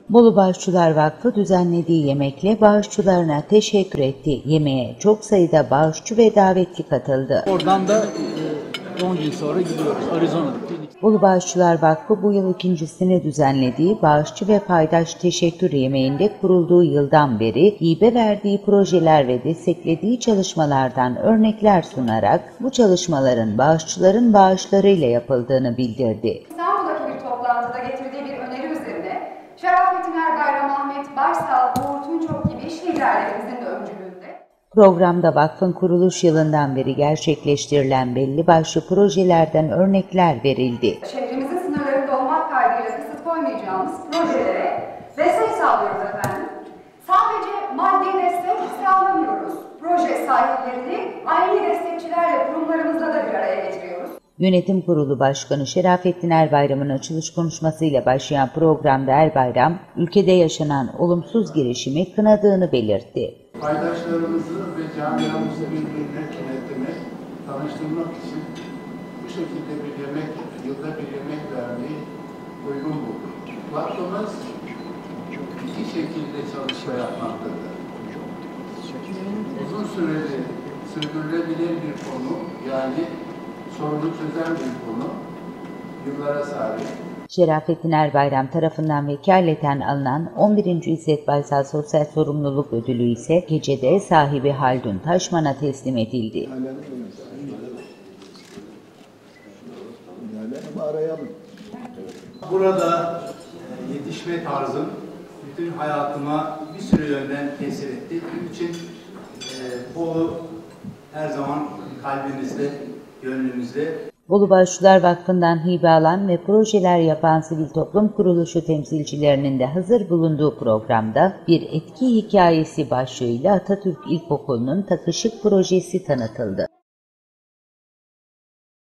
Bolu Bağışçılar Vakfı düzenlediği yemekle bağışçılarına teşekkür etti. Yemeğe çok sayıda bağışçı ve davetli katıldı. Oradan da 10 gün sonra gidiyoruz Arizona'da. Bolu Bağışçılar Vakfı bu yıl ikincisini düzenlediği bağışçı ve paydaş teşekkür yemeğinde kurulduğu yıldan beri hibe verdiği projeler ve desteklediği çalışmalardan örnekler sunarak bu çalışmaların bağışçıların bağışlarıyla yapıldığını bildirdi. İstanbul'daki bir toplantıda getirdiği bir öneri üzerine Şerafettin Erbayram, Ahmet Başsağ, Uğur Tunçok gibi iş liderlerimizin de öncülüğünde Programda vakfın kuruluş yılından beri gerçekleştirilen belli başlı projelerden örnekler verildi. şehrimizin sınırlarında olmak kaydıyla kısıt koymayacağımız projelere destek sağlıyoruz efendim. Sadece maddi destek sağlamıyoruz. Proje sahiplerini aynı destekçilerle kurumlarımızla da bir araya getiriyoruz. Yönetim Kurulu Başkanı Şerafettin Erbayram'ın açılış konuşmasıyla başlayan programda Erbayram, ülkede yaşanan olumsuz girişimi kınadığını belirtti. Paydaşlarımızı ve camiamızı birbirine kenetlemek, tanıştırmak için bu şekilde bir yemek, yılda bir yemek vermeyi uygun bulduk. Vakfımız iki şekilde çalışma yapmaktadır. Uzun süreli sürdürülebilir bir konu, yani sorunu çözen bir konu, yıllara sahip. Şerafettin Erbayram tarafından vekaleten alınan 11. İzzet Baysal Sosyal Sorumluluk Ödülü ise gecede sahibi Haldun Taşman'a teslim edildi. Burada yetişme tarzım bütün hayatıma bir sürü yönden tesir etti. Bunun için Bolu her zaman kalbimizde, gönlümüzde. Bolu Bağışçılar Vakfı'ndan hibe alan ve projeler yapan sivil toplum kuruluşu temsilcilerinin de hazır bulunduğu programda bir etki hikayesi başlığıyla Atatürk İlkokulu'nun takışık projesi tanıtıldı.